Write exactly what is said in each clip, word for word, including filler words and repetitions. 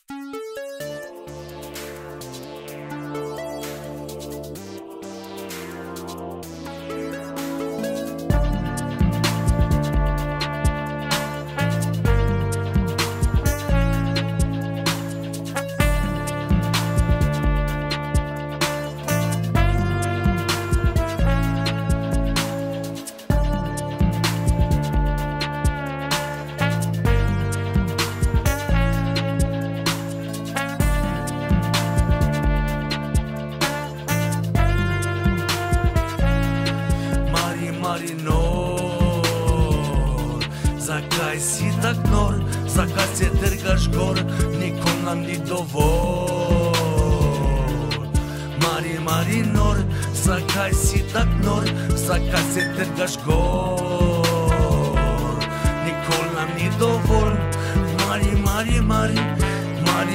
Marinor, zakaj si tak nor, zakaj se trgaš gor, nikol nam ni dovolj. Mari, Marinor, zakaj si tak nor, zakaj se trgaš gor, nikol nam ni dovolj. Mari, Mari, Mari, Mari,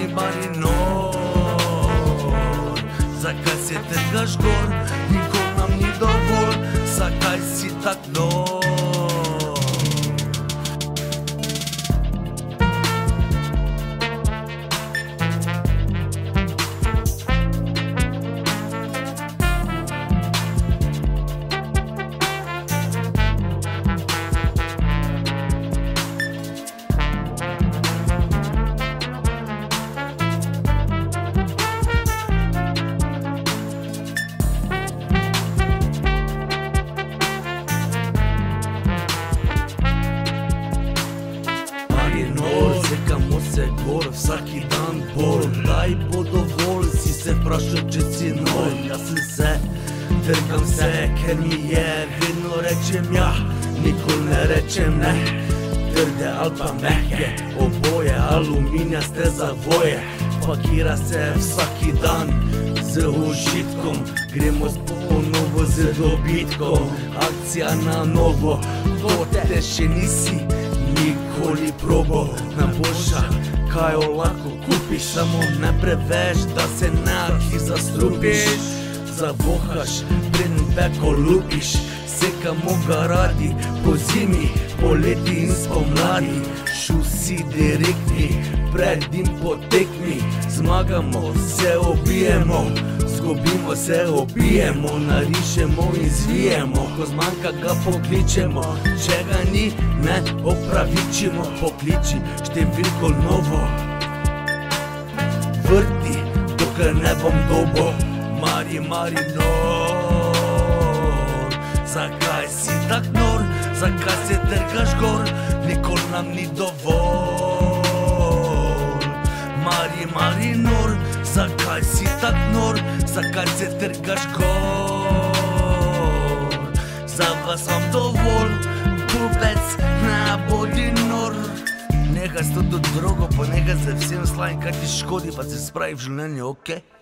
Marinor, zakaj se trgaš gor, nikol nam ni dovolj. Zakaj si tak nor? Sekamo se gor, vsaki dan bolj, daj bo dovolj, si se vprašal, če si nor. Jaz sem se, trgam se, ker mi je, vedno rečem ja, nikol ne rečem ne. Trde ali pa mehke, oboje, aluminijaste zavoje, pakira se vsaki dan z užitkom, gremo ponovo z dobitkom, akcija na novo, ko te še nisi nikoli probo, najboljša, kaj jo lahko kupiš, samo ne preveč, da se neki zastrupiš, zavohaš, preden peko lupiš, sekamo ga radi, po zimi, poleti in spomladi, šusi direktni, pred in po tekmi, zmagamo, se obijemo, zgubimo se, obijemo, narišemo in zvijemo, ko zmanjka ga pokličemo, če ga ni, ne opravičimo, pokliči številko novo, vrti, dokler ne bom dobo. Mari, Marinor, zakaj si tak nor, zakaj se trgaš gor, nikol nam ni dovolj. Mari, Marinor, zakaj si tak nor, zakaj se trgaš gor, za vas vam dovolj, kupec, ne bodi nor. Nehaj s to drogo, pa nehaj z vsem slavim, kaj ti škodi, pa se spravi v življenju, okej?